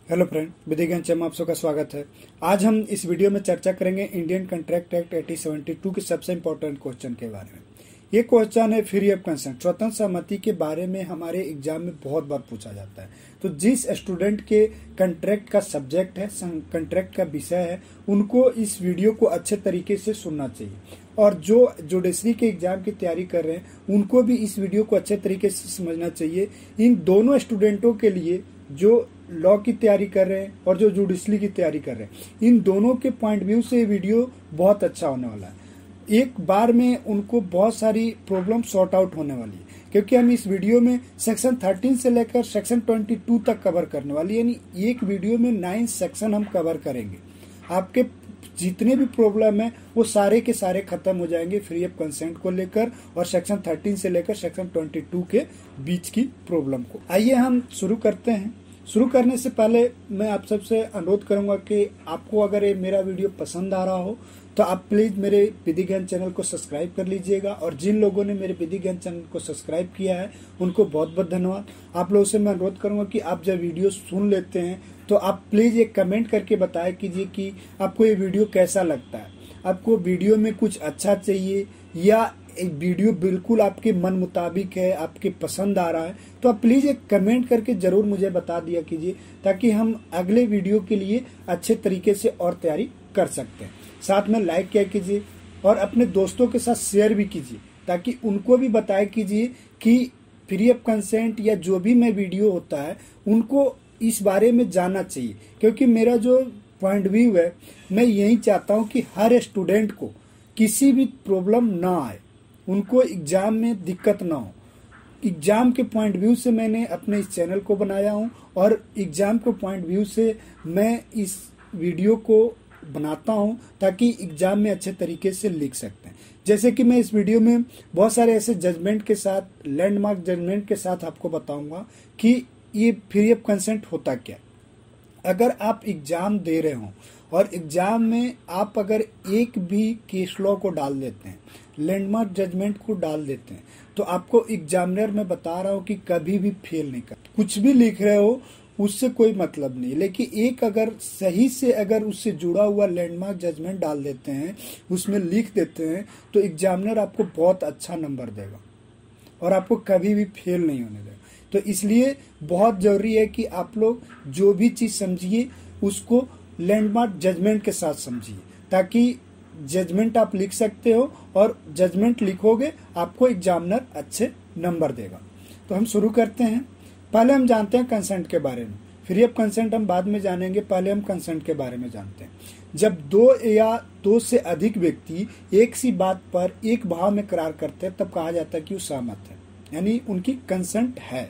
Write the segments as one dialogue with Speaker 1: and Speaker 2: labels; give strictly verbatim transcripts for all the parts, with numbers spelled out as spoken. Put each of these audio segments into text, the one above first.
Speaker 1: Hello friend, विधि ज्ञान channel में आप सबका स्वागत है। आज हम इस वीडियो में चर्चा करेंगे इंडियन कॉन्ट्रैक्ट एक्ट अठारह सौ बहत्तर के सबसे इम्पोर्टेंट क्वेश्चन के बारे में। ये क्वेश्चन है फ्री ऑफ कंसेंट, स्वतंत्र सहमति के बारे में हमारे एग्जाम में बहुत बार पूछा जाता है। तो जिस स्टूडेंट के कॉन्ट्रैक्ट का सब्जेक्ट है, कॉन्ट्रैक्ट का विषय है, उनको इस वीडियो को अच्छे तरीके से सुनना चाहिए। और जो जुडिशरी के एग्जाम की तैयारी कर रहे हैं उनको भी इस वीडियो को अच्छे तरीके से समझना चाहिए। इन दोनों स्टूडेंटों के लिए, जो लॉ की तैयारी कर रहे हैं और जो जुडिशरी की तैयारी कर रहे हैं, इन दोनों के पॉइंट व्यू से वीडियो बहुत अच्छा होने वाला है। एक बार में उनको बहुत सारी प्रॉब्लम सॉर्ट आउट होने वाली है, क्योंकि हम इस वीडियो में सेक्शन थर्टीन से लेकर सेक्शन ट्वेंटी टू तक कवर करने वाली, यानी एक वीडियो में नाइन सेक्शन हम कवर करेंगे। आपके जितने भी प्रॉब्लम है वो सारे के सारे खत्म हो जाएंगे फ्री ऑफ कंसेंट को लेकर और सेक्शन थर्टीन से लेकर सेक्शन ट्वेंटी टू के बीच की प्रॉब्लम को। आइए हम शुरू करते हैं। शुरू करने से पहले मैं आप सबसे अनुरोध करूंगा कि आपको अगर ये मेरा वीडियो पसंद आ रहा हो तो आप प्लीज मेरे विधि ज्ञान चैनल को सब्सक्राइब कर लीजिएगा। और जिन लोगों ने मेरे विधि ज्ञान चैनल को सब्सक्राइब किया है उनको बहुत बहुत धन्यवाद। आप लोगों से मैं अनुरोध करूंगा कि आप जब वीडियो सुन लेते हैं तो आप प्लीज एक कमेंट करके बताएं कीजिए कि आपको ये वीडियो कैसा लगता है। आपको वीडियो में कुछ अच्छा चाहिए या एक वीडियो बिल्कुल आपके मन मुताबिक है, आपके पसंद आ रहा है, तो आप प्लीज एक कमेंट करके जरूर मुझे बता दिया कीजिए, ताकि हम अगले वीडियो के लिए अच्छे तरीके से और तैयारी कर सकते हैं। साथ में लाइक किया कीजिए और अपने दोस्तों के साथ शेयर भी कीजिए, ताकि उनको भी बताया कीजिए कि फ्री ऑफ कंसेंट या जो भी मैं वीडियो होता है उनको इस बारे में जानना चाहिए। क्योंकि मेरा जो पॉइंट व्यू है, मैं यही चाहता हूँ कि हर स्टूडेंट को किसी भी प्रॉब्लम ना आए, उनको एग्जाम में दिक्कत ना हो। एग्जाम के पॉइंट व्यू से मैंने अपने इस चैनल को बनाया हूं और एग्जाम के पॉइंट व्यू से मैं इस वीडियो को बनाता हूं, ताकि एग्जाम में अच्छे तरीके से लिख सकते हैं। जैसे कि मैं इस वीडियो में बहुत सारे ऐसे जजमेंट के साथ, लैंडमार्क जजमेंट के साथ आपको बताऊंगा कि ये फ्री ऑफ कंसेंट होता क्या। अगर आप एग्जाम दे रहे हो और एग्जाम में आप अगर एक भी केस लॉ को डाल देते हैं, लैंडमार्क जजमेंट को डाल देते हैं, तो आपको एग्जामिनर में बता रहा हूं कि कभी भी फेल नहीं कर। कुछ भी लिख रहे हो उससे कोई मतलब नहीं, लेकिन एक अगर सही से अगर उससे जुड़ा हुआ लैंडमार्क जजमेंट डाल देते हैं, उसमें लिख देते हैं, तो एग्जामिनर आपको बहुत अच्छा नंबर देगा और आपको कभी भी फेल नहीं होने देगा। तो इसलिए बहुत जरूरी है कि आप लोग जो भी चीज समझिए उसको लैंडमार्क जजमेंट के साथ समझिए, ताकि जजमेंट आप लिख सकते हो और जजमेंट लिखोगे आपको एग्जामिनर अच्छे नंबर देगा। तो हम शुरू करते हैं। पहले हम जानते हैं कंसेंट के बारे में। फ्री ऑफ कंसेंट हम बाद में जानेंगे, पहले हम कंसेंट के बारे में जानते हैं। जब दो या दो से अधिक व्यक्ति एक सी बात पर एक भाव में करार करते हैं तब कहा जाता है कि वो सहमत है, यानी उनकी कंसेंट है।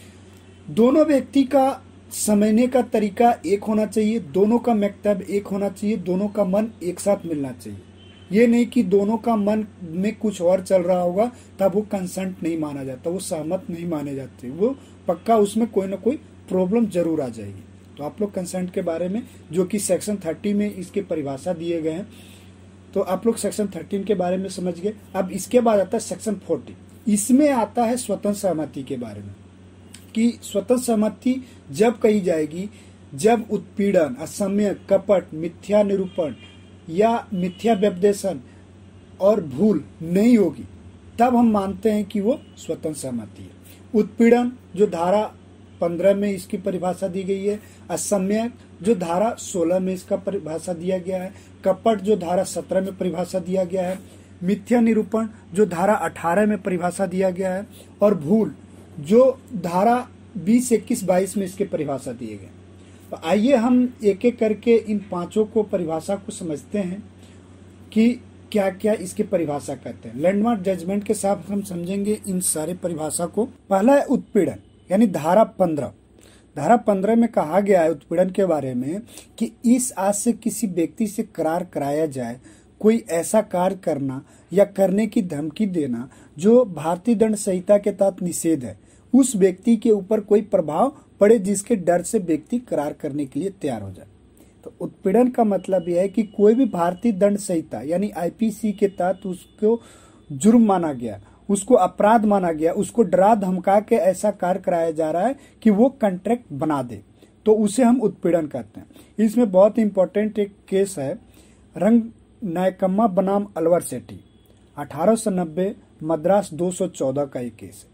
Speaker 1: दोनों व्यक्ति का समझने का तरीका एक होना चाहिए, दोनों का मकसद एक होना चाहिए, दोनों का मन एक साथ मिलना चाहिए। ये नहीं कि दोनों का मन में कुछ और चल रहा होगा तब वो कंसेंट नहीं माना जाता, वो सहमत नहीं माने जाते, वो पक्का उसमें कोई ना कोई प्रॉब्लम जरूर आ जाएगी। तो आप लोग कंसेंट के बारे में, जो कि सेक्शन थर्टी में इसके परिभाषा दिए गए हैं, तो आप लोग सेक्शन थर्टीन के बारे में समझ गए। अब इसके बाद आता है सेक्शन फोर्टी। इसमें आता है स्वतंत्र सहमति के बारे में, कि स्वतंत्र सहमति जब कही जाएगी जब उत्पीड़न, असम्य, कपट, मिथ्या निरूपण या मिथ्या व्यपदेशन और भूल नहीं होगी, तब हम मानते हैं कि वो स्वतंत्र सहमति है। उत्पीड़न जो धारा पंद्रह में इसकी परिभाषा दी गई है, असम्य जो धारा सोलह में इसका परिभाषा दिया गया है, कपट जो धारा सत्रह में परिभाषा दिया गया है, मिथ्या निरूपण जो धारा अठारह में परिभाषा दिया गया है, और भूल जो धारा बीस, इक्कीस, बाईस में इसके परिभाषा दिए गए। तो आइए हम एक एक करके इन पांचों को परिभाषा को समझते हैं कि क्या क्या इसके परिभाषा कहते हैं। लैंडमार्क जजमेंट के साथ हम समझेंगे इन सारे परिभाषा को। पहला है उत्पीड़न, यानी धारा पंद्रह। धारा पंद्रह में कहा गया है उत्पीड़न के बारे में कि इस आस से किसी व्यक्ति से करार कराया जाए, कोई ऐसा कार्य करना या करने की धमकी देना जो भारतीय दंड संहिता के तहत निषेध है, उस व्यक्ति के ऊपर कोई प्रभाव पड़े जिसके डर से व्यक्ति करार करने के लिए तैयार हो जाए। तो उत्पीड़न का मतलब यह है कि कोई भी भारतीय दंड संहिता यानी आईपीसी के तहत उसको जुर्म माना गया, उसको अपराध माना गया, उसको डरा धमका के ऐसा कार्य कराया जा रहा है कि वो कॉन्ट्रैक्ट बना दे। तो उसे हम उत्पीड़न कहते हैं। इसमें बहुत इंपॉर्टेंट एक केस है रंग नायकम्मा बनाम अलवर सेठी, अठारह सौ नब्बे मद्रास दो सौ चौदह का एक केस है।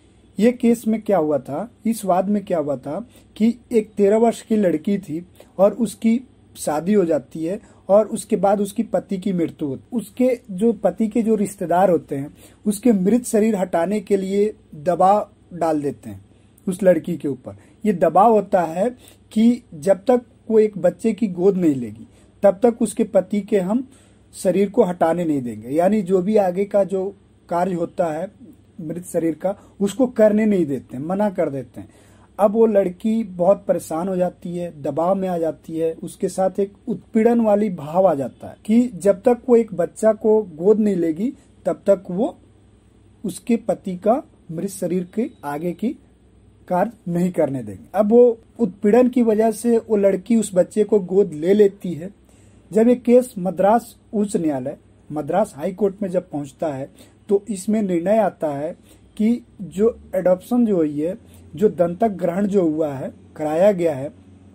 Speaker 1: ये केस में क्या हुआ था, इस वाद में क्या हुआ था कि एक तेरह वर्ष की लड़की थी और उसकी शादी हो जाती है और उसके बाद उसकी पति की मृत्यु होती। उसके जो पति के जो रिश्तेदार होते हैं उसके मृत शरीर हटाने के लिए दबाव डाल देते हैं उस लड़की के ऊपर। ये दबाव होता है कि जब तक वो एक बच्चे की गोद नहीं लेगी तब तक उसके पति के हम शरीर को हटाने नहीं देंगे, यानी जो भी आगे का जो कार्य होता है मृत शरीर का उसको करने नहीं देते हैं, मना कर देते हैं। अब वो लड़की बहुत परेशान हो जाती है, दबाव में आ जाती है, उसके साथ एक उत्पीड़न वाली भाव आ जाता है कि जब तक वो एक बच्चा को गोद नहीं लेगी तब तक वो उसके पति का मृत शरीर के आगे की कार्य नहीं करने देंगे। अब वो उत्पीड़न की वजह से वो लड़की उस बच्चे को गोद ले लेती है। जब ये केस मद्रास उच्च न्यायालय मद्रास हाई कोर्ट में जब पहुंचता है तो इसमें निर्णय आता है कि जो एडॉप्शन जो हुई है, जो दंतक ग्रहण जो हुआ है, कराया गया है,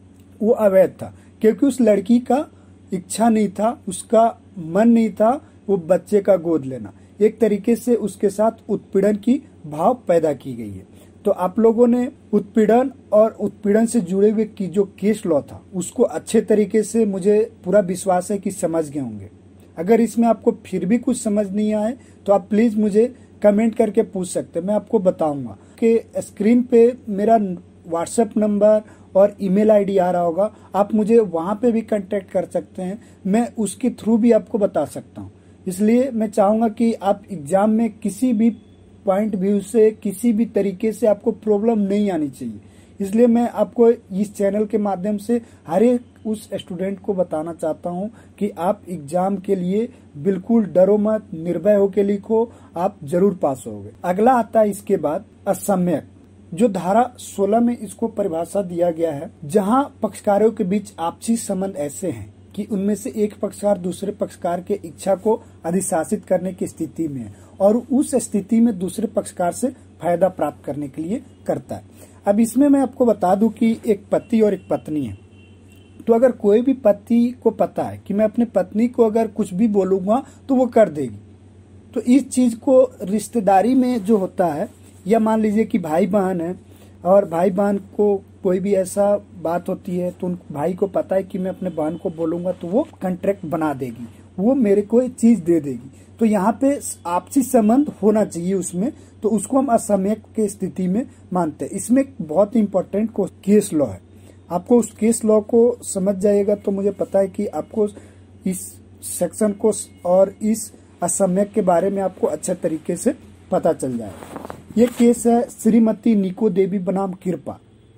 Speaker 1: वो अवैध था, क्योंकि उस लड़की का इच्छा नहीं था, उसका मन नहीं था वो बच्चे का गोद लेना। एक तरीके से उसके साथ उत्पीड़न की भाव पैदा की गई है। तो आप लोगों ने उत्पीड़न और उत्पीड़न से जुड़े हुए की जो केस लॉ था उसको अच्छे तरीके से, मुझे पूरा विश्वास है कि समझ गए होंगे। अगर इसमें आपको फिर भी कुछ समझ नहीं आए तो आप प्लीज मुझे कमेंट करके पूछ सकते हैं, मैं आपको बताऊंगा। कि स्क्रीन पे मेरा व्हाट्सएप नंबर और ईमेल आईडी आ रहा होगा, आप मुझे वहां पे भी कांटेक्ट कर सकते हैं, मैं उसके थ्रू भी आपको बता सकता हूं। इसलिए मैं चाहूंगा कि आप एग्जाम में किसी भी पॉइंट व्यू से, किसी भी तरीके से आपको प्रॉब्लम नहीं आनी चाहिए। इसलिए मैं आपको इस चैनल के माध्यम से हर एक उस स्टूडेंट को बताना चाहता हूं कि आप एग्जाम के लिए बिल्कुल डरो मत, निर्भय होकर लिखो, आप जरूर पास होगे। अगला आता है इसके बाद असम्यक, जो धारा सोलह में इसको परिभाषा दिया गया है, जहां पक्षकारों के बीच आपसी संबंध ऐसे हैं कि उनमें से एक पक्षकार दूसरे पक्षकार के इच्छा को अधिशासित करने की स्थिति में है और उस स्थिति में दूसरे पक्षकार से फायदा प्राप्त करने के लिए करता है। अब इसमें मैं आपको बता दूं कि एक पति और एक पत्नी है, तो अगर कोई भी पति को पता है कि मैं अपनी पत्नी को अगर कुछ भी बोलूंगा तो वो कर देगी, तो इस चीज को रिश्तेदारी में जो होता है, या मान लीजिए कि भाई बहन है और भाई बहन को कोई भी ऐसा बात होती है तो उन भाई को पता है कि मैं अपने बहन को बोलूंगा तो वो कॉन्ट्रैक्ट बना देगी, वो मेरे को एक चीज दे देगी। तो यहाँ पे आपसी संबंध होना चाहिए उसमें, तो उसको हम असम्यक के स्थिति में मानते हैं। इसमें बहुत इंपॉर्टेंट केस लॉ है, आपको उस केस लॉ को समझ जाएगा तो मुझे पता है कि आपको इस सेक्शन को और इस असम्यक के बारे में आपको अच्छे तरीके से पता चल जाएगा। ये केस है श्रीमती निको देवी बनाम कृपा,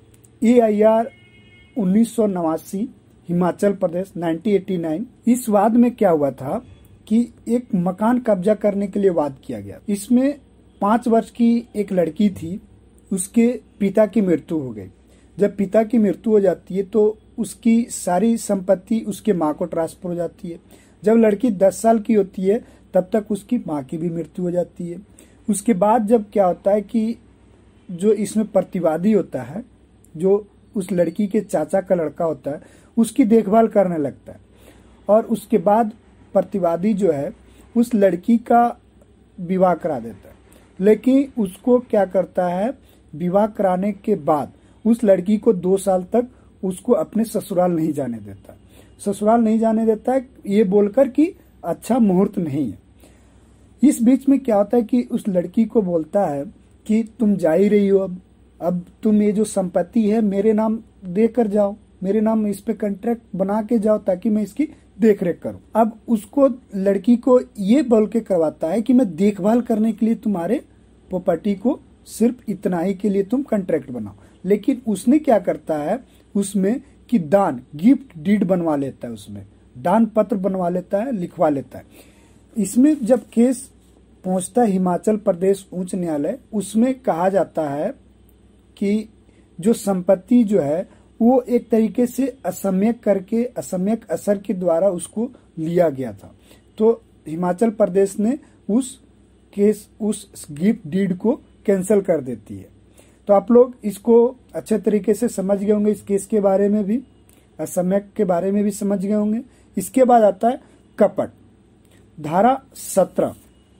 Speaker 1: ए आई आर उन्नीस सौ नवासी, Himachal Pradesh, nineteen eighty nine. इस वाद में क्या हुआ था कि एक मकान कब्जा करने के लिए वाद किया गया। इसमें पांच वर्ष की एक लड़की थी, उसके पिता की मृत्यु हो गई। जब पिता की मृत्यु हो जाती है तो उसकी सारी संपत्ति उसके माँ को ट्रांसफर हो जाती है। जब लड़की दस साल की होती है तब तक उसकी माँ की भी मृत्यु हो जाती है। उसके बाद जब क्या होता है कि जो इसमें प्रतिवादी होता है, जो उस लड़की के चाचा का लड़का होता है, उसकी देखभाल करने लगता है और उसके बाद प्रतिवादी जो है उस लड़की का विवाह करा देता है। लेकिन उसको क्या करता है, विवाह कराने के बाद उस लड़की को दो साल तक उसको अपने ससुराल नहीं जाने देता। ससुराल नहीं जाने देता है ये बोलकर कि अच्छा मुहूर्त नहीं है। इस बीच में क्या होता है कि उस लड़की को बोलता है कि तुम जा ही रही हो, अब अब तुम ये जो संपत्ति है मेरे नाम दे कर जाओ, मेरे नाम इस पे कॉन्ट्रैक्ट बना के जाओ ताकि मैं इसकी देख रेख करूं। अब उसको लड़की को ये बोल के करवाता है कि मैं देखभाल करने के लिए तुम्हारे प्रॉपर्टी को सिर्फ इतना ही के लिए तुम कॉन्ट्रैक्ट बनाओ। लेकिन उसने क्या करता है उसमें कि दान गिफ्ट डीड बनवा लेता है, उसमें दान पत्र बनवा लेता है, लिखवा लेता है। इसमें जब केस पहुंचता है हिमाचल प्रदेश उच्च न्यायालय, उसमें कहा जाता है कि जो संपत्ति जो है वो एक तरीके से असम्यक करके असम्यक असर के द्वारा उसको लिया गया था। तो हिमाचल प्रदेश ने उस केस उस गिफ्ट डीड को कैंसिल कर देती है। तो आप लोग इसको अच्छे तरीके से समझ गए होंगे, इस केस के बारे में भी, असम्यक के बारे में भी समझ गए होंगे। इसके बाद आता है कपट, धारा सत्रह।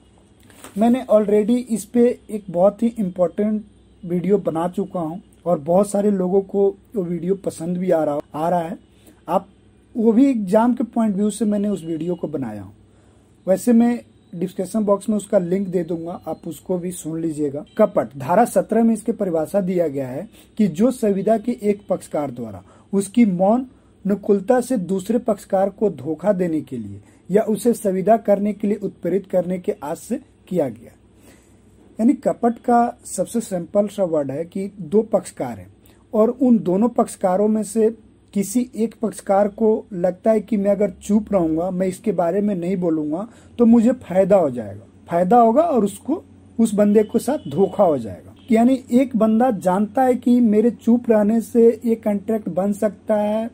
Speaker 1: मैंने ऑलरेडी इस पे एक बहुत ही इम्पोर्टेंट वीडियो बना चुका हूं और बहुत सारे लोगों को वो वीडियो पसंद भी आ रहा आ रहा है। आप वो भी एग्जाम के पॉइंट व्यू से मैंने उस वीडियो को बनाया हूं। वैसे मैं डिस्क्रिप्शन बॉक्स में उसका लिंक दे दूंगा, आप उसको भी सुन लीजिएगा। कपट, धारा सत्रह में इसके परिभाषा दिया गया है कि जो संविदा के एक पक्षकार द्वारा उसकी मौन अनुकूलता से दूसरे पक्षकार को धोखा देने के लिए या उसे संविदा करने के लिए उत्प्रेरित करने के आस से किया गया। यानी कपट का सबसे सिंपल सा वर्ड है कि दो पक्षकार हैं और उन दोनों पक्षकारों में से किसी एक पक्षकार को लगता है कि मैं अगर चुप रहूंगा, मैं इसके बारे में नहीं बोलूंगा तो मुझे फायदा हो जाएगा, फायदा होगा और उसको उस बंदे के साथ धोखा हो जाएगा। यानी एक बंदा जानता है कि मेरे चुप रहने से ये कॉन्ट्रैक्ट बन सकता है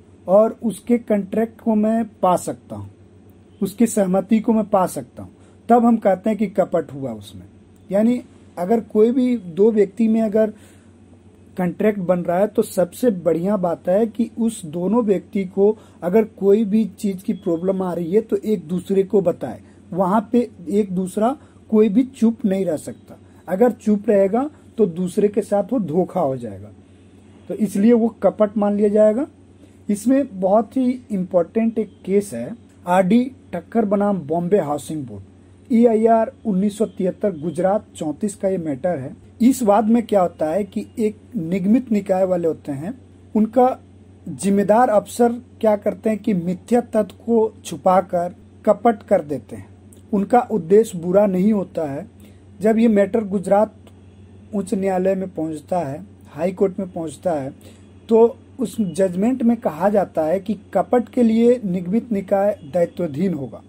Speaker 1: और उसके कॉन्ट्रैक्ट को मैं पा सकता हूँ, उसकी सहमति को मैं पा सकता हूँ, तब हम कहते हैं कि कपट हुआ उसमें। यानी अगर कोई भी दो व्यक्ति में अगर कॉन्ट्रैक्ट बन रहा है तो सबसे बढ़िया बात है कि उस दोनों व्यक्ति को अगर कोई भी चीज की प्रॉब्लम आ रही है तो एक दूसरे को बताए। वहां पे एक दूसरा कोई भी चुप नहीं रह सकता, अगर चुप रहेगा तो दूसरे के साथ वो धोखा हो जाएगा, तो इसलिए वो कपट मान लिया जाएगा। इसमें बहुत ही इम्पोर्टेंट एक केस है, आर डी ठक्कर बनाम Bombay housing board, A I R उन्नीस सौ तिहत्तर गुजरात चौंतीस का ये मैटर है। इस वाद में क्या होता है कि एक निगमित निकाय वाले होते हैं, उनका जिम्मेदार अफसर क्या करते हैं कि मिथ्या तथ्य को छुपाकर कपट कर देते हैं। उनका उद्देश्य बुरा नहीं होता है। जब ये मैटर गुजरात उच्च न्यायालय में पहुंचता है, हाई कोर्ट में पहुंचता है, तो उस जजमेंट में कहा जाता है कि कपट के लिए निगमित निकाय दायित्वाधीन होगा।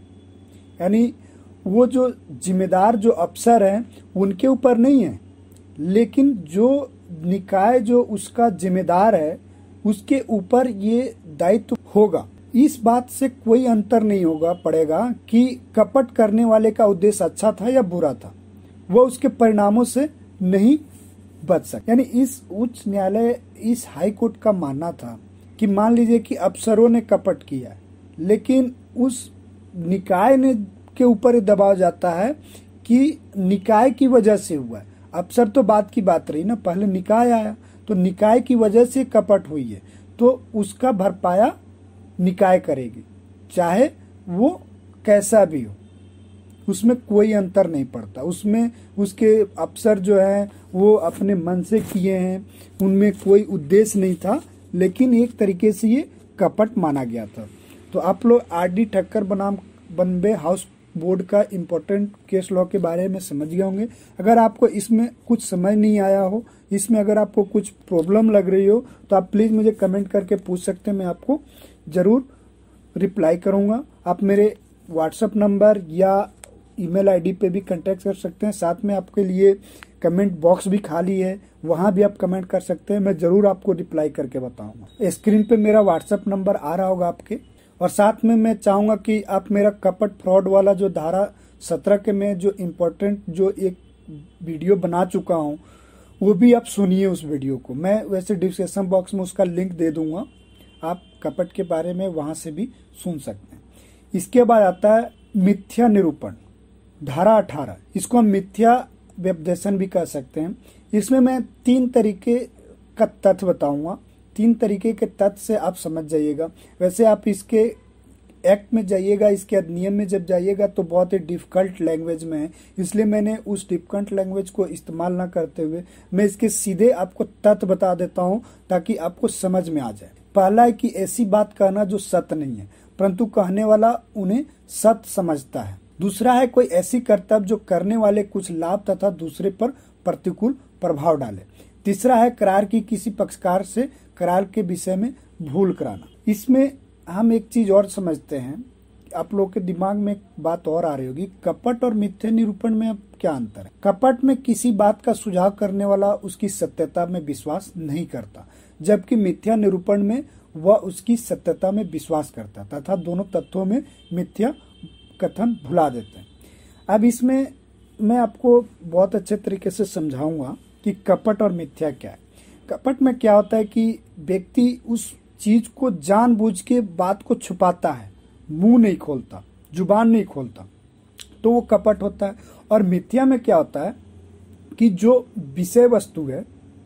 Speaker 1: यानी वो जो जिम्मेदार जो अफसर हैं उनके ऊपर नहीं है, लेकिन जो निकाय जो उसका जिम्मेदार है उसके ऊपर ये दायित्व होगा। इस बात से कोई अंतर नहीं होगा पड़ेगा कि कपट करने वाले का उद्देश्य अच्छा था या बुरा था, वो उसके परिणामों से नहीं बच सकता। यानी इस उच्च न्यायालय, इस हाई कोर्ट का मानना था कि मान लीजिए कि अफसरों ने कपट किया, लेकिन उस निकाय ने के ऊपर दबाव जाता है कि निकाय की वजह से हुआ है। अफसर तो बात की बात रही ना, पहले निकाय आया तो निकाय की वजह से कपट हुई है, तो उसका भरपाया निकाय करेगी, चाहे वो कैसा भी हो, उसमें कोई अंतर नहीं पड़ता। उसमें उसके अफसर जो है वो अपने मन से किए हैं, उनमें कोई उद्देश्य नहीं था, लेकिन एक तरीके से ये कपट माना गया था। तो आप लोग आर डी ठक्कर बनाम बॉम्बे हाउस बोर्ड का इम्पोर्टेंट केस लॉ के बारे में समझ गए होंगे। अगर आपको इसमें कुछ समझ नहीं आया हो, इसमें अगर आपको कुछ प्रॉब्लम लग रही हो, तो आप प्लीज़ मुझे कमेंट करके पूछ सकते हैं, मैं आपको ज़रूर रिप्लाई करूंगा। आप मेरे व्हाट्सएप नंबर या ईमेल आईडी पे भी कांटेक्ट कर सकते हैं। साथ में आपके लिए कमेंट बॉक्स भी खाली है, वहां भी आप कमेंट कर सकते हैं, मैं ज़रूर आपको रिप्लाई करके बताऊंगा। स्क्रीन पे मेरा व्हाट्सएप नंबर आ रहा होगा आपके, और साथ में मैं चाहूंगा कि आप मेरा कपट फ्रॉड वाला जो धारा सत्रह के में जो इम्पोर्टेंट जो एक वीडियो बना चुका हूं वो भी आप सुनिए उस वीडियो को। मैं वैसे डिस्क्रिप्शन बॉक्स में उसका लिंक दे दूंगा, आप कपट के बारे में वहां से भी सुन सकते हैं। इसके बाद आता है मिथ्या निरूपण, धारा अठारह। इसको हम मिथ्या व्यपदेशन भी कह सकते हैं। इसमें मैं तीन तरीके का तथ्य बताऊंगा, तीन तरीके के तथ्य से आप समझ जाइएगा। वैसे आप इसके एक्ट में जाइएगा, इसके अधिनियम में जब जाइएगा तो बहुत ही डिफिकल्ट लैंग्वेज में है, इसलिए मैंने उस डिफिकल्ट लैंग्वेज को इस्तेमाल ना करते हुए मैं इसके सीधे आपको तथ्य बता देता हूं ताकि आपको समझ में आ जाए। पहला है कि ऐसी बात कहना जो सत्य नहीं है परंतु कहने वाला उन्हें सत्य समझता है। दूसरा है कोई ऐसी कर्तव्य जो करने वाले कुछ लाभ तथा दूसरे पर प्रतिकूल प्रभाव डाले। तीसरा है करार की किसी पक्षकार से करार के विषय में भूल कराना। इसमें हम एक चीज और समझते हैं, आप लोगों के दिमाग में एक बात और आ रही होगी, कपट और मिथ्या निरूपण में अब क्या अंतर है। कपट में किसी बात का सुझाव करने वाला उसकी सत्यता में विश्वास नहीं करता, जबकि मिथ्या निरूपण में वह उसकी सत्यता में विश्वास करता तथा दोनों तत्वों में मिथ्या कथन भुला देते हैं। अब इसमें मैं आपको बहुत अच्छे तरीके से समझाऊंगा कि कपट और मिथ्या क्या है। कपट में क्या होता है कि व्यक्ति उस चीज को जानबूझ के बात को छुपाता है, मुंह नहीं खोलता, जुबान नहीं खोलता, तो वो कपट होता है। और मिथ्या में क्या होता है कि जो विषय वस्तु है,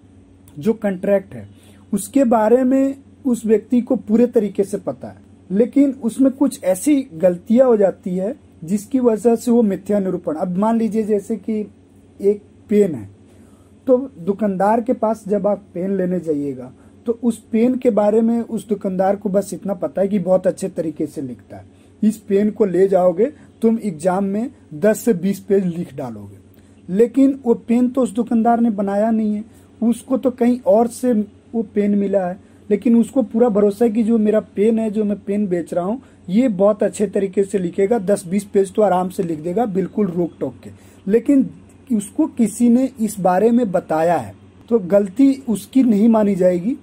Speaker 1: जो कॉन्ट्रैक्ट है, उसके बारे में उस व्यक्ति को पूरे तरीके से पता है, लेकिन उसमें कुछ ऐसी गलतियां हो जाती है जिसकी वजह से वो मिथ्या निरूपण। अब मान लीजिए जैसे कि एक पेन है, तो दुकानदार के पास जब आप पेन लेने जाइएगा तो उस पेन के बारे में उस दुकानदार को बस इतना पता है कि बहुत अच्छे तरीके से लिखता है। इस पेन को ले जाओगे तुम एग्जाम में दस से बीस पेज लिख डालोगे, लेकिन वो पेन तो उस दुकानदार ने बनाया नहीं है, उसको तो कहीं और से वो पेन मिला है, लेकिन उसको पूरा भरोसा है कि जो मेरा पेन है, जो मैं पेन बेच रहा हूँ, ये बहुत अच्छे तरीके से लिखेगा, दस बीस पेज तो आराम से लिख देगा बिल्कुल रोक टोक के। लेकिन उसको किसी ने इस बारे में बताया है तो गलती उसकी नहीं मानी जाएगी,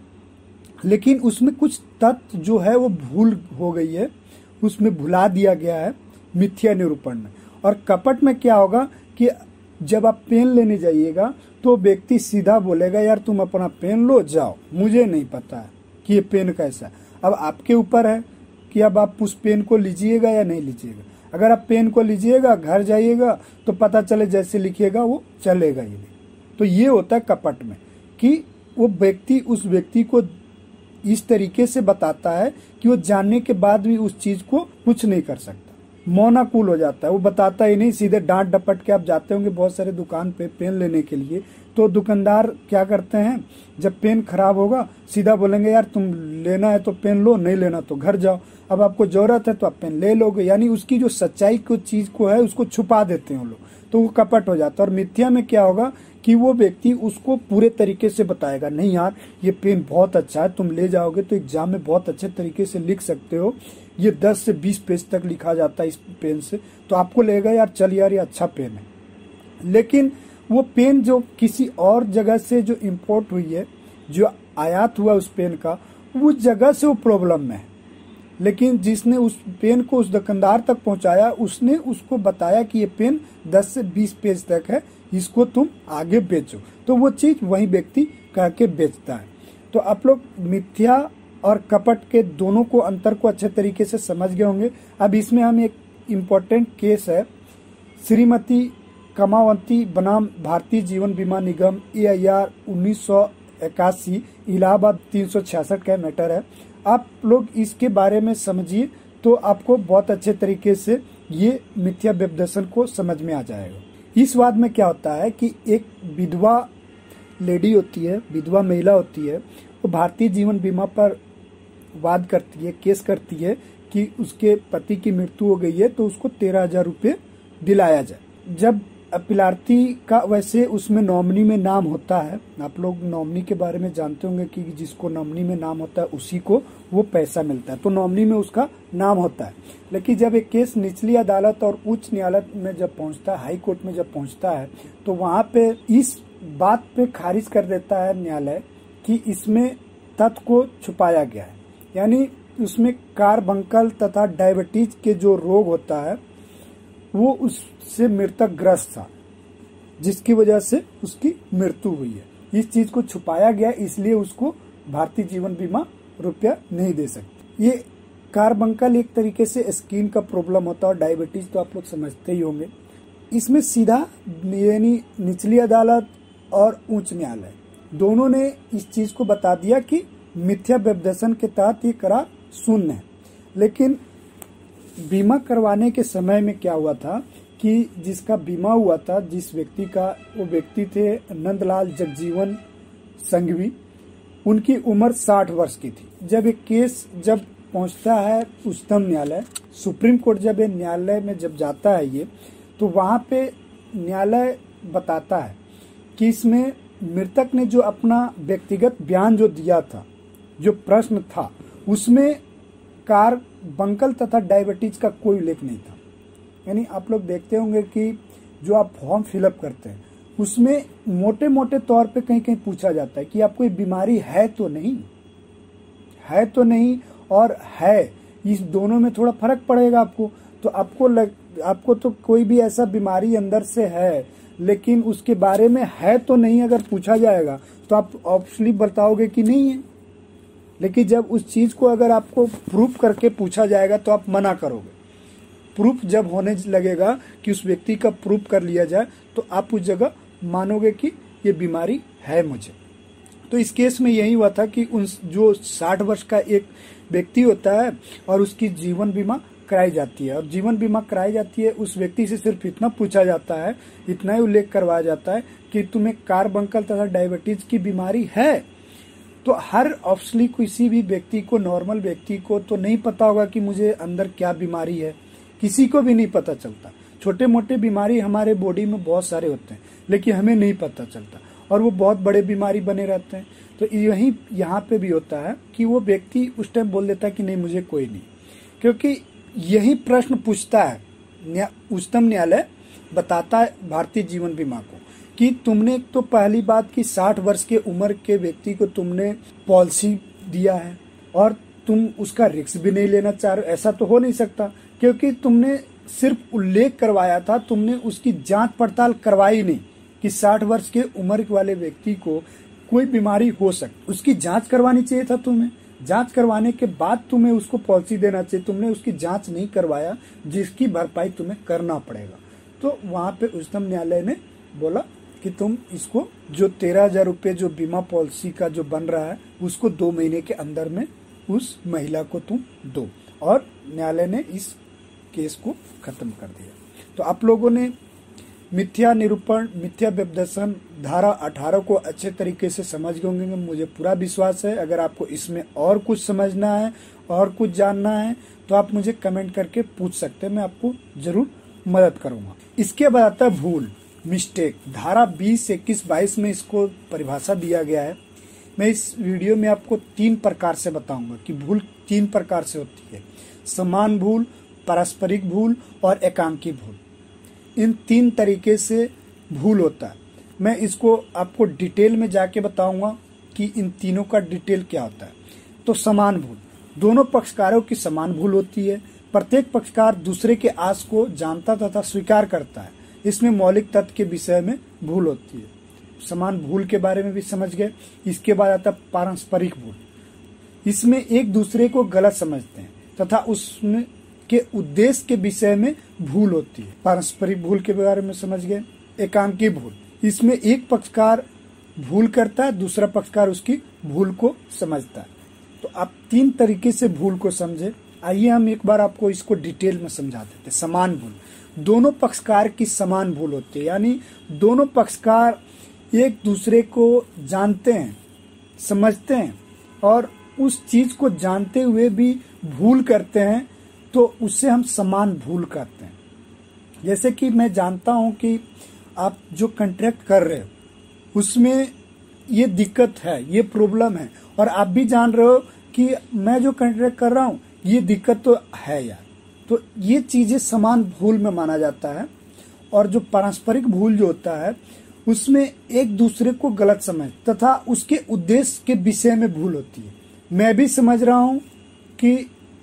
Speaker 1: लेकिन उसमें कुछ तथ्य जो है वो भूल हो गई है, उसमें भुला दिया गया है मिथ्या निरूपण में। और कपट में क्या होगा कि जब आप पेन लेने जाइएगा तो व्यक्ति सीधा बोलेगा, यार तुम अपना पेन लो जाओ, मुझे नहीं पता है कि ये पेन कैसा है। अब आपके ऊपर है कि अब आप उस पेन को लीजिएगा या नहीं लीजिएगा। अगर आप पेन को लीजिएगा, घर जाइएगा तो पता चले जैसे लिखिएगा वो चलेगा ही नहीं। तो ये होता है कपट में कि वो व्यक्ति उस व्यक्ति को इस तरीके से बताता है कि वो जानने के बाद भी उस चीज को कुछ नहीं कर सकता, मौनाकुल हो जाता है, वो बताता ही नहीं, सीधे डांट डपट के। आप जाते होंगे बहुत सारे दुकान पे पेन लेने के लिए, तो दुकानदार क्या करते हैं, जब पेन खराब होगा सीधा बोलेंगे, यार तुम लेना है तो पेन लो, नहीं लेना तो घर जाओ, अब आपको जरूरत है तो आप पेन ले लोगे। यानी उसकी जो सच्चाई को चीज को है उसको छुपा देते हैं लोग, तो वो कपट हो जाता है। और मिथ्या में क्या होगा कि वो व्यक्ति उसको पूरे तरीके से बताएगा, नहीं यार ये पेन बहुत अच्छा है, तुम ले जाओगे तो एग्जाम में बहुत अच्छे तरीके से लिख सकते हो, ये दस से बीस पेज तक लिखा जाता है इस पेन से, तो आपको लगेगा यार चल यार ये अच्छा पेन है। लेकिन वो पेन जो किसी और जगह से जो इम्पोर्ट हुई है, जो आयात हुआ उस पेन का, उस जगह से वो प्रॉब्लम में है, लेकिन जिसने उस पेन को उस दुकानदार तक पहुंचाया उसने उसको बताया कि ये पेन दस से बीस पेज तक है, इसको तुम आगे बेचो, तो वो चीज वही व्यक्ति कह के बेचता है। तो आप लोग मिथ्या और कपट के दोनों को अंतर को अच्छे तरीके से समझ गए होंगे। अब इसमें हम एक इम्पोर्टेंट केस है, श्रीमती कमावती बनाम भारतीय जीवन बीमा निगम ए आई आर उन्नीस सौ इक्यासी इलाहाबाद तीन सौ छियासठ का मैटर है। आप लोग इसके बारे में समझिए तो आपको बहुत अच्छे तरीके से ये मिथ्या व्यपदर्शन को समझ में आ जाएगा। इस वाद में क्या होता है कि एक विधवा लेडी होती है, विधवा महिला होती है, वो भारतीय जीवन बीमा पर वाद करती है, केस करती है कि उसके पति की मृत्यु हो गई है तो उसको तेरह हजार रुपये दिलाया जाए। जब अपीलार्थी का वैसे उसमें नॉमिनी में नाम होता है, आप लोग नॉमिनी के बारे में जानते होंगे कि जिसको नॉमिनी में नाम होता है उसी को वो पैसा मिलता है, तो नॉमिनी में उसका नाम होता है। लेकिन जब एक केस निचली अदालत और उच्च न्यायालय में जब पहुंचता है, हाई कोर्ट में जब पहुंचता है, तो वहां पे इस बात पे खारिज कर देता है न्यायालय कि इसमें तथ्य को छुपाया गया है, यानी उसमें कार्बंकल तथा डायबिटीज के जो रोग होता है वो उससे मृतक ग्रस्त था, जिसकी वजह से उसकी मृत्यु हुई है। इस चीज को छुपाया गया, इसलिए उसको भारतीय जीवन बीमा रुपया नहीं दे सकती। ये कार्बंकल एक तरीके से स्किन का प्रॉब्लम होता है और डायबिटीज तो आप लोग समझते ही होंगे। इसमें सीधा यानी निचली अदालत और उच्च न्यायालय दोनों ने इस चीज को बता दिया कि मिथ्या व्यपदर्शन के तहत ये करार शून्य है। लेकिन बीमा करवाने के समय में क्या हुआ था कि जिसका बीमा हुआ था, जिस व्यक्ति का, वो व्यक्ति थे नंदलाल जगजीवन संघवी, उनकी उम्र साठ वर्ष की थी। जब एक केस जब पहुंचता है उच्चतम न्यायालय, सुप्रीम कोर्ट, जब ये न्यायालय में जब जाता है ये, तो वहां पे न्यायालय बताता है कि इसमें मृतक ने जो अपना व्यक्तिगत बयान जो दिया था, जो प्रश्न था, उसमें कार्बंकल तथा डायबिटीज का कोई उल्लेख नहीं था। यानी आप लोग देखते होंगे कि जो आप फॉर्म फिलअप करते हैं उसमें मोटे मोटे तौर पे कहीं कहीं पूछा जाता है कि आपको ये बीमारी है तो नहीं, है तो नहीं और है, इस दोनों में थोड़ा फर्क पड़ेगा आपको। तो आपको लग, आपको तो कोई भी ऐसा बीमारी अंदर से है, लेकिन उसके बारे में है तो नहीं, अगर पूछा जाएगा तो आप ऑब्वियसली बताओगे कि नहीं है। लेकिन जब उस चीज को अगर आपको प्रूफ करके पूछा जाएगा तो आप मना करोगे। प्रूफ जब होने लगेगा कि उस व्यक्ति का प्रूफ कर लिया जाए तो आप उस जगह मानोगे कि ये बीमारी है मुझे। तो इस केस में यही हुआ था कि उन जो साठ वर्ष का एक व्यक्ति होता है और उसकी जीवन बीमा कराई जाती है, और जीवन बीमा कराई जाती है उस व्यक्ति से सिर्फ इतना पूछा जाता है, इतना ही उल्लेख करवाया जाता है कि तुम्हें कार्बंकल तथा डायबिटीज की बीमारी है। तो हर ऑब्वियसली किसी भी व्यक्ति को, नॉर्मल व्यक्ति को तो नहीं पता होगा कि मुझे अंदर क्या बीमारी है, किसी को भी नहीं पता चलता। छोटे मोटे बीमारी हमारे बॉडी में बहुत सारे होते हैं लेकिन हमें नहीं पता चलता, और वो बहुत बड़े बीमारी बने रहते हैं। तो यही यहाँ पे भी होता है कि वो व्यक्ति उस टाइम बोल देता है कि नहीं मुझे कोई नहीं, क्योंकि यही प्रश्न पूछता है उच्चतम न्यायालय, बताता है भारतीय जीवन बीमा को कि तुमने तो पहली बात की साठ वर्ष के उम्र के व्यक्ति को तुमने पॉलिसी दिया है और तुम उसका रिस्क भी नहीं लेना चाह रहे। ऐसा तो हो नहीं सकता, क्योंकि तुमने सिर्फ उल्लेख करवाया था, तुमने उसकी जांच पड़ताल करवाई नहीं कि साठ वर्ष के उम्र वाले व्यक्ति को कोई बीमारी हो सकती। उसकी जांच करवानी चाहिए था तुम्हें, जांच करवाने के बाद तुम्हें उसको पॉलिसी देना चाहिए। तुमने उसकी जांच नहीं करवाया, जिसकी भरपाई तुम्हें करना पड़ेगा। तो वहां पे उच्चतम न्यायालय ने बोला कि तुम इसको जो तेरह हजार रुपये जो बीमा पॉलिसी का जो बन रहा है उसको दो महीने के अंदर में उस महिला को तुम दो, और न्यायालय ने इस केस को खत्म कर दिया। तो आप लोगों ने मिथ्या निरूपण, मिथ्या व्यपदर्शन धारा अठारह को अच्छे तरीके से समझ गए होंगे, मुझे पूरा विश्वास है। अगर आपको इसमें और कुछ समझना है और कुछ जानना है तो आप मुझे कमेंट करके पूछ सकते हैं, मैं आपको जरूर मदद करूंगा। इसके बाद आता है भूल, मिस्टेक। धारा बीस, इक्कीस, बाईस में इसको परिभाषा दिया गया है। मैं इस वीडियो में आपको तीन प्रकार से बताऊंगा कि भूल तीन प्रकार से होती है: समान भूल, पारस्परिक भूल और एकांकी भूल। इन तीन तरीके से भूल होता है। मैं इसको आपको डिटेल में जाके बताऊंगा कि इन तीनों का डिटेल क्या होता है। तो समान भूल, दोनों पक्षकारों की समान भूल होती है। प्रत्येक पक्षकार दूसरे के आस को जानता तथा स्वीकार करता है। इसमें मौलिक तथ्य के विषय में भूल होती है। समान भूल के बारे में भी समझ गए। इसके बाद आता है पारस्परिक भूल। इसमें एक दूसरे को गलत समझते हैं तथा उसमें के उद्देश्य के विषय में भूल होती है। पारस्परिक भूल के बारे में समझ गए। एकांकी भूल, इसमें एक पक्षकार भूल करता है, दूसरा पक्षकार उसकी भूल को समझता है। तो आप तीन तरीके से भूल को समझे। आइए हम एक बार आपको इसको डिटेल में समझा देते हैं। समान भूल, दोनों पक्षकार की समान भूल होती है, यानी दोनों पक्षकार एक दूसरे को जानते हैं, समझते हैं और उस चीज को जानते हुए भी भूल करते हैं, तो उससे हम समान भूल करते हैं। जैसे कि मैं जानता हूं कि आप जो कॉन्ट्रैक्ट कर रहे हो उसमें ये दिक्कत है, ये प्रॉब्लम है, और आप भी जान रहे हो कि मैं जो कॉन्ट्रैक्ट कर रहा हूं ये दिक्कत तो है यार। तो ये चीजें समान भूल में माना जाता है। और जो पारस्परिक भूल जो होता है उसमें एक दूसरे को गलत समझ तथा उसके उद्देश्य के विषय में भूल होती है। मैं भी समझ रहा हूं कि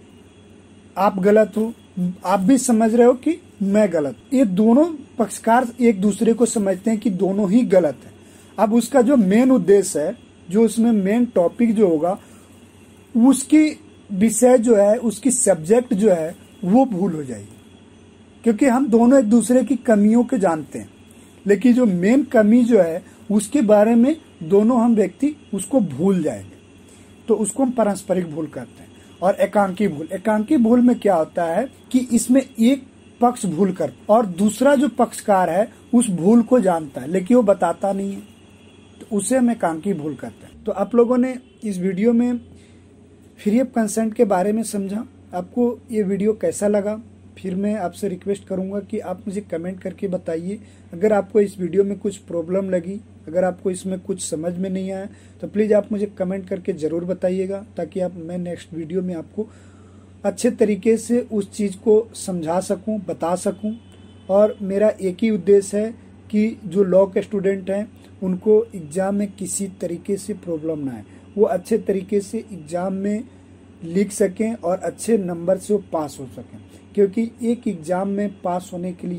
Speaker 1: आप गलत हो, आप भी समझ रहे हो कि मैं गलत। ये दोनों पक्षकार एक दूसरे को समझते हैं कि दोनों ही गलत है। अब उसका जो मेन उद्देश्य है, जो उसमें मेन टॉपिक जो होगा, उसकी विषय जो है, उसकी सब्जेक्ट जो है वो भूल हो जाएगी, क्योंकि हम दोनों एक दूसरे की कमियों को जानते हैं, लेकिन जो मेन कमी जो है उसके बारे में दोनों हम व्यक्ति उसको भूल जाएंगे। तो उसको हम पारस्परिक भूल करते हैं। और एकांकी भूल, एकांकी भूल में क्या होता है कि इसमें एक पक्ष भूल कर और दूसरा जो पक्षकार है उस भूल को जानता है लेकिन वो बताता नहीं है, तो उसे हम एकांकी भूल करते हैं। तो आप लोगों ने इस वीडियो में फ्री ऑफ कंसेंट के बारे में समझा। आपको ये वीडियो कैसा लगा? फिर मैं आपसे रिक्वेस्ट करूंगा कि आप मुझे कमेंट करके बताइए। अगर आपको इस वीडियो में कुछ प्रॉब्लम लगी, अगर आपको इसमें कुछ समझ में नहीं आया, तो प्लीज़ आप मुझे कमेंट करके ज़रूर बताइएगा, ताकि आप मैं नेक्स्ट वीडियो में आपको अच्छे तरीके से उस चीज़ को समझा सकूं, बता सकूं। और मेरा एक ही उद्देश्य है कि जो लॉ के स्टूडेंट हैं उनको एग्ज़ाम में किसी तरीके से प्रॉब्लम ना आए, वो अच्छे तरीके से एग्ज़ाम में लिख सकें और अच्छे नंबर से वो पास हो सकें। क्योंकि एक एग्ज़ाम में पास होने के लिए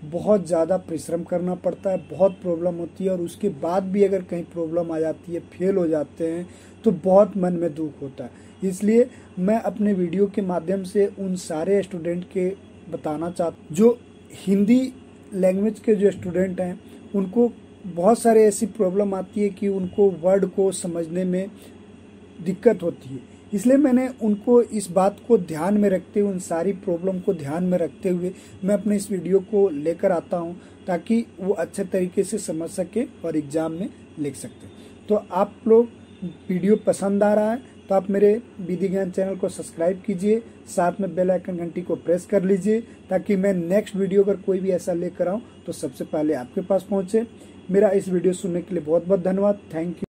Speaker 1: बहुत ज़्यादा परिश्रम करना पड़ता है, बहुत प्रॉब्लम होती है, और उसके बाद भी अगर कहीं प्रॉब्लम आ जाती है, फेल हो जाते हैं, तो बहुत मन में दुख होता है। इसलिए मैं अपने वीडियो के माध्यम से उन सारे स्टूडेंट के बताना चाहता जो हिंदी लैंग्वेज के जो स्टूडेंट हैं उनको बहुत सारे ऐसी प्रॉब्लम आती है कि उनको वर्ड को समझने में दिक्कत होती है। इसलिए मैंने उनको इस बात को ध्यान में रखते हुए, उन सारी प्रॉब्लम को ध्यान में रखते हुए मैं अपने इस वीडियो को लेकर आता हूं, ताकि वो अच्छे तरीके से समझ सके और एग्जाम में लिख सकते। तो आप लोग वीडियो पसंद आ रहा है तो आप मेरे विधि ज्ञान चैनल को सब्सक्राइब कीजिए, साथ में बेल आइकन घंटी को प्रेस कर लीजिए, ताकि मैं नेक्स्ट वीडियो अगर कोई भी ऐसा लेकर आऊँ तो सबसे पहले आपके पास पहुँचे। मेरा इस वीडियो सुनने के लिए बहुत बहुत धन्यवाद। Thank you.